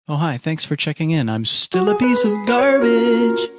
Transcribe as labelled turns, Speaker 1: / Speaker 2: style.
Speaker 1: Oh, hi, thanks for checking in. I'm still a piece of garbage.